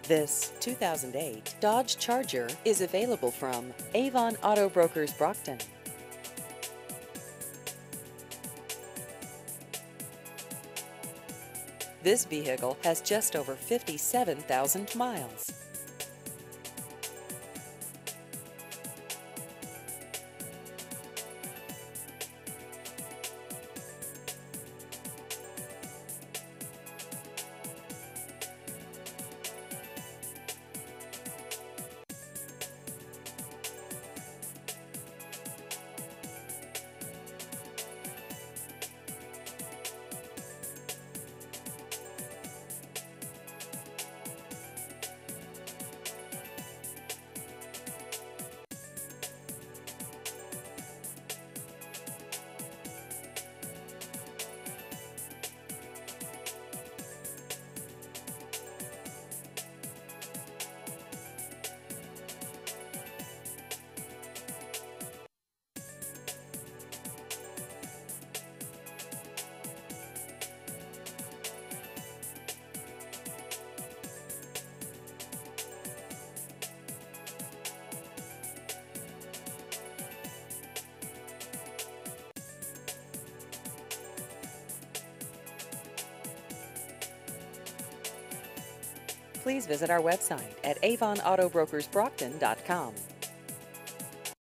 This 2008 Dodge Charger is available from Avon Auto Brokers Brockton. This vehicle has just over 57,000 miles. Please visit our website at avonautobrokersbrockton.com.